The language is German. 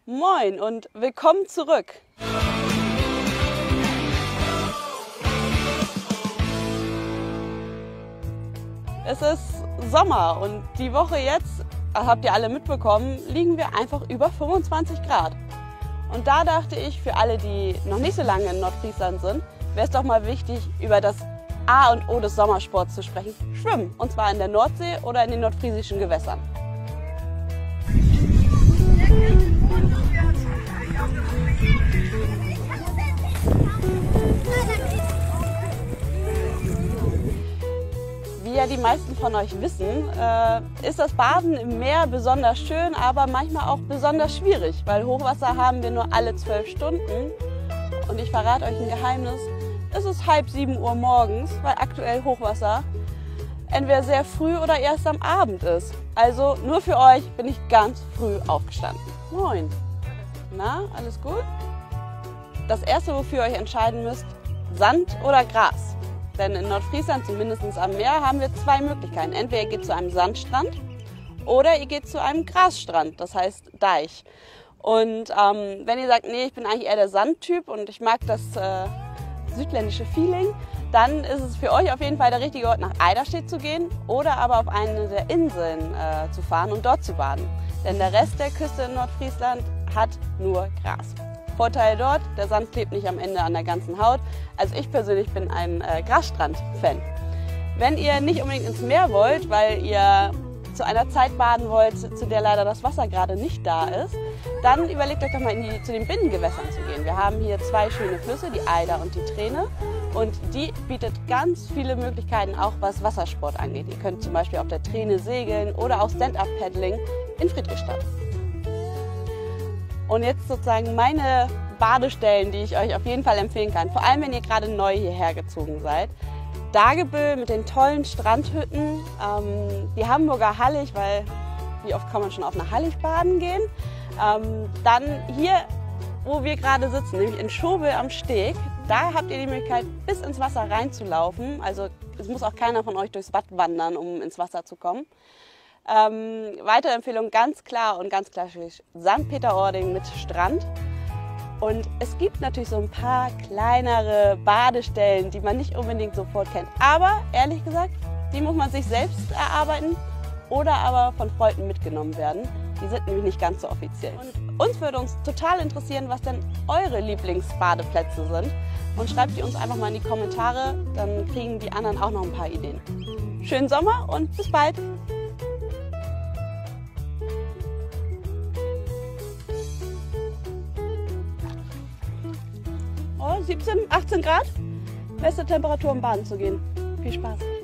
Moin und willkommen zurück. Es ist Sommer und die Woche jetzt, habt ihr alle mitbekommen, liegen wir einfach über 25 Grad. Und da dachte ich, für alle, die noch nicht so lange in Nordfriesland sind, wäre es doch mal wichtig, über das A und O des Sommersports zu sprechen. Schwimmen, und zwar in der Nordsee oder in den nordfriesischen Gewässern. Wie ja die meisten von euch wissen, ist das Baden im Meer besonders schön, aber manchmal auch besonders schwierig, weil Hochwasser haben wir nur alle 12 Stunden. Und ich verrate euch ein Geheimnis, es ist 6:30 Uhr morgens, weil aktuell Hochwasser entweder sehr früh oder erst am Abend ist. Also nur für euch bin ich ganz früh aufgestanden. Moin. Na, alles gut? Das erste, wofür ihr euch entscheiden müsst, Sand oder Gras. Denn in Nordfriesland, zumindest am Meer, haben wir zwei Möglichkeiten. Entweder ihr geht zu einem Sandstrand oder ihr geht zu einem Grasstrand, das heißt Deich. Und wenn ihr sagt, nee, ich bin eigentlich eher der Sandtyp und ich mag das südländische Feeling, dann ist es für euch auf jeden Fall der richtige Ort, nach Eiderstedt zu gehen oder aber auf eine der Inseln zu fahren und dort zu baden. Denn der Rest der Küste in Nordfriesland hat nur Gras. Vorteil dort, der Sand klebt nicht am Ende an der ganzen Haut. Also ich persönlich bin ein Grasstrand-Fan. Wenn ihr nicht unbedingt ins Meer wollt, weil ihr zu einer Zeit baden wollt, zu der leider das Wasser gerade nicht da ist, dann überlegt euch doch mal zu den Binnengewässern zu gehen. Wir haben hier zwei schöne Flüsse, die Eider und die Träne. Und die bietet ganz viele Möglichkeiten, auch was Wassersport angeht. Ihr könnt zum Beispiel auf der Träne segeln oder auch Stand-Up-Paddling in Friedrichstadt. Und jetzt sozusagen meine Badestellen, die ich euch auf jeden Fall empfehlen kann, vor allem wenn ihr gerade neu hierher gezogen seid. Dagebüll mit den tollen Strandhütten, die Hamburger Hallig, weil wie oft kann man schon auf einer Hallig baden gehen. Dann hier, wo wir gerade sitzen, nämlich in Schobel am Steg, da habt ihr die Möglichkeit, bis ins Wasser reinzulaufen. Also es muss auch keiner von euch durchs Watt wandern, um ins Wasser zu kommen. Weitere Empfehlung ganz klar und ganz klassisch St. Peter-Ording mit Strand. Und es gibt natürlich so ein paar kleinere Badestellen, die man nicht unbedingt sofort kennt. Aber ehrlich gesagt, die muss man sich selbst erarbeiten oder aber von Freunden mitgenommen werden. Die sind nämlich nicht ganz so offiziell. Und uns würde uns total interessieren, was denn eure Lieblingsbadeplätze sind. Und schreibt die uns einfach mal in die Kommentare, dann kriegen die anderen auch noch ein paar Ideen. Schönen Sommer und bis bald! Oh, 17, 18 Grad. Beste Temperatur, um baden zu gehen. Viel Spaß.